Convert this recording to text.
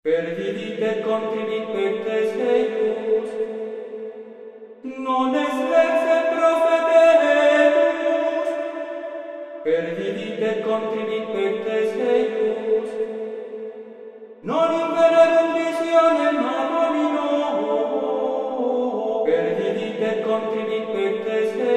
Perdidite contribit pectes eius, non est lexe profetemus. Perdidite contribit pectes eius, non in venerum visionem ad homino. Perdidite contribit pectes eius,